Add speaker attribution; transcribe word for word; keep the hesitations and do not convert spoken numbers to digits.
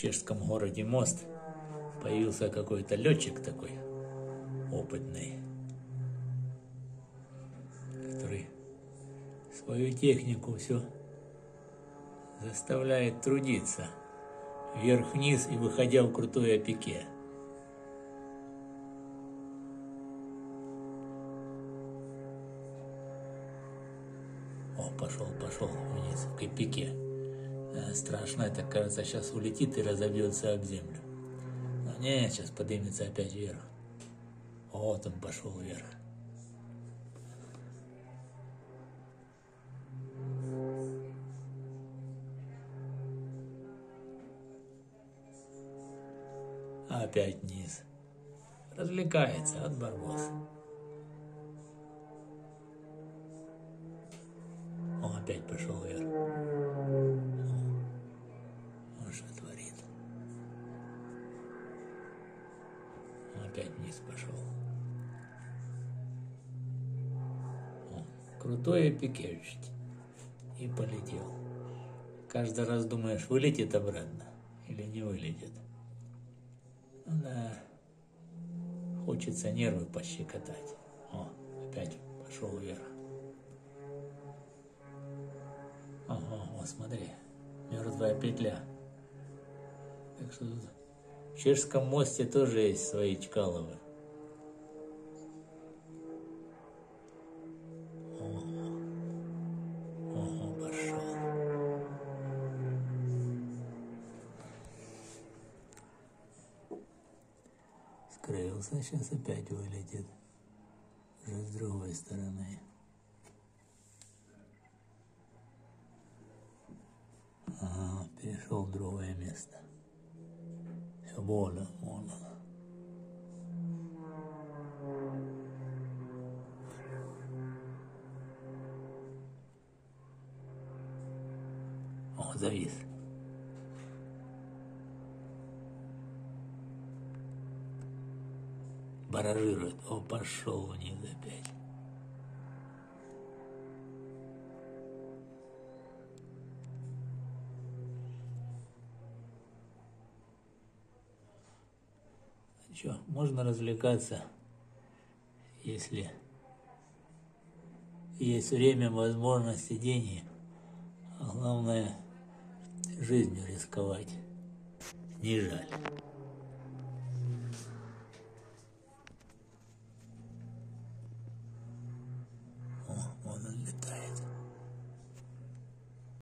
Speaker 1: чешском городе Мост появился какой-то летчик такой опытный, который свою технику все заставляет трудиться вверх-вниз и выходя в крутое пике. О, пошел, пошел вниз в пике. А, страшно, это, кажется, сейчас улетит и разобьется об землю. Но нет, сейчас поднимется опять вверх. Вот он пошел вверх. Опять вниз. Развлекается от барбос. Он опять пошел вверх. Он что творит? Он опять вниз пошел. О, крутое пике. И полетел. Каждый раз думаешь, вылетит обратно или не вылетит. Да, хочется нервы пощекотать. О, опять пошел вверх. Ага, вот смотри, мертвая петля. Так что тут в Чешском мосте тоже есть свои Чкаловы. Ого, пошел. Скрылся, сейчас опять вылетит. Уже с другой стороны. Ага, перешел в другое место. Все, вон он, вон он. О, завис. Баражирует. О, пошел вниз опять. Что, можно развлекаться, если есть время, возможности, деньги. А главное, жизнью рисковать не жаль.